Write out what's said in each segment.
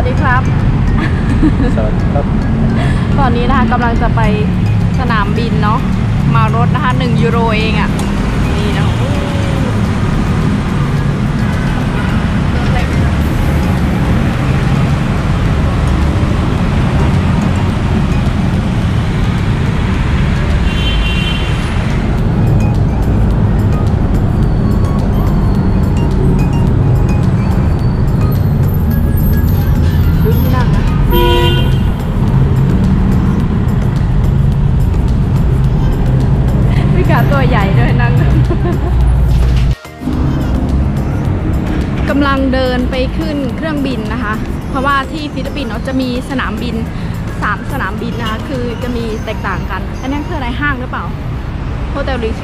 วัสดีครับสวัสดีครับตอนนี้นะคะกำลังจะไปสนามบินเนาะมารถนะคะ1 ยูโรเองอ่ะนี่นะตัวใหญ่ด้วยนั่งกำลังเดินไปขึ้นเครื่องบินนะคะเพราะว่าที่ฟิลิปปินส์เนาะจะมีสนามบิน3 สนามบินนะคะคือจะมีแตกต่างกันอันนี้คืออะไรห้างหรือเปล่าโฮเทลลิช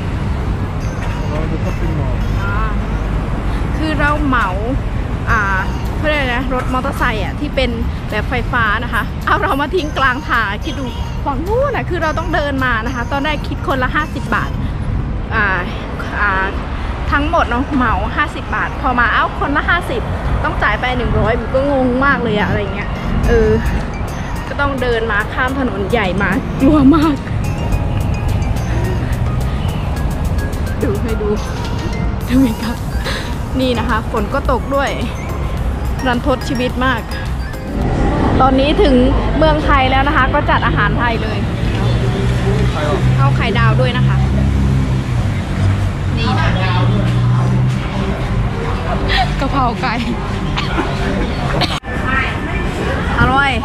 คือเราเหมาเพื่ออะไรนะรถมอเตอร์ไซค์ที่เป็นแบบไฟฟ้านะคะเอาเรามาทิ้งกลางทางคิดดูฝั่งนู้นนะคือเราต้องเดินมานะคะตอนแรกคิดคนละ50 บาททั้งหมดเนาะเหมา50 บาทพอมาคนละ50ต้องจ่ายไป100มันก็งงมากเลยอะไรเงี้ยก็ต้องเดินมาข้ามถนนใหญ่มากลัวมากดูให้ดูไหมครับนี่นะคะฝนก็ตกด้วยรันทดชีวิตมากตอนนี้ถึงเมืองไทยแล้วนะคะก็จัดอาหารไทยเลยเอาไข่ดาวด้วยนะคะนี่นะกะเพราไก่อร่อย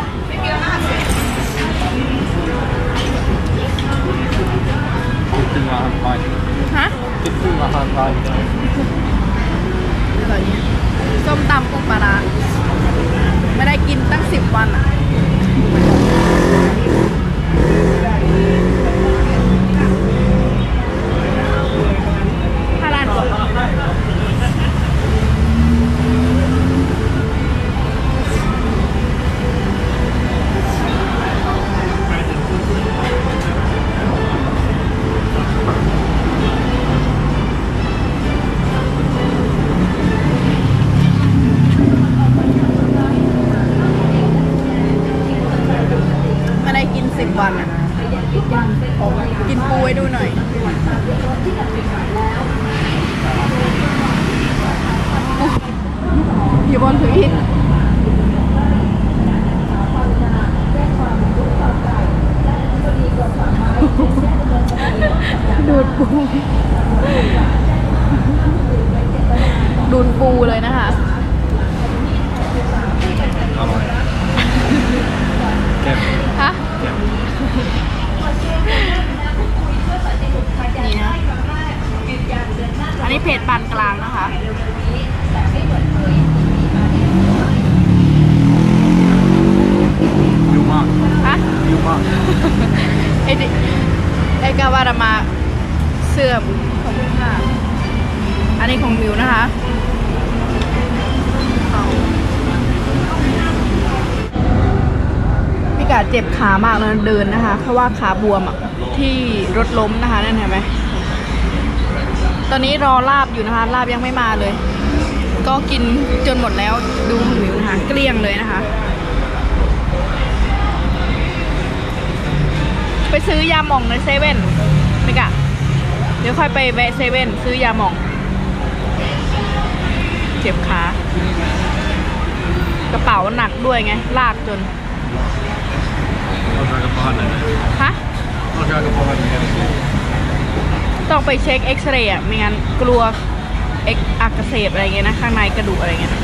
กินอาหารไทยฮะกินอาหารไทยอร่อยเนี่ยส้มตำกุ้งปลาร้าไม่ได้กินตั้ง10 วันอ่ะ5 ล้านกว่าไม่ได้กิน10 วันอ่ะกินปูไว้ดูหน่อยอยู่บนพื้นดูดปูเลยนะคะอร่อยเก็บฮะนี่นะอันนี้เผ็ดปานกลางนะคะยูมากฮะยูมากไอ้กาวารามาเสื่อมของคุณค่ะอันนี้ของมิวนะคะพี่กาเจ็บขามากเลยเดินนะคะเพราะว่าขาบวมที่รถล้มนะคะนั่นเห็นไหมตอนนี้รอลาบอยู่นะคะลาบยังไม่มาเลยก็กินจนหมดแล้วดูมิวนะคะเกลี้ยงเลยนะคะไปซื้อยาหม่องในเซเว่นพี่กะเดี๋ยวค่อยไปแวะเซเว่นซื้อยาหม่องเจ็บขากระเป๋าหนักด้วยไงลากจนฮะต้องไปเช็คเอ็กซเรย์ไม่งั้นกลัวอักเสบอะไรเงี้ยนะข้างในกระดูกอะไรเงี้ย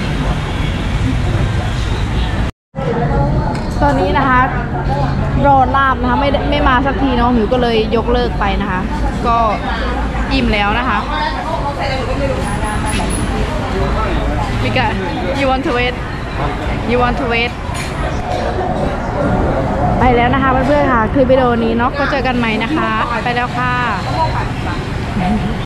ตอนนี้นะคะรอลาบนะคะไม่มาสักทีเนาะหมิวก็เลยยกเลิกไปนะคะก็อิ่มแล้วนะคะพี่กะ you want to wait you want to wait ไปแล้วนะคะเพื่อนๆค่ะคลิปวิดีโอนี้เนาะก็เจอกันใหม่นะคะไปแล้วค่ะ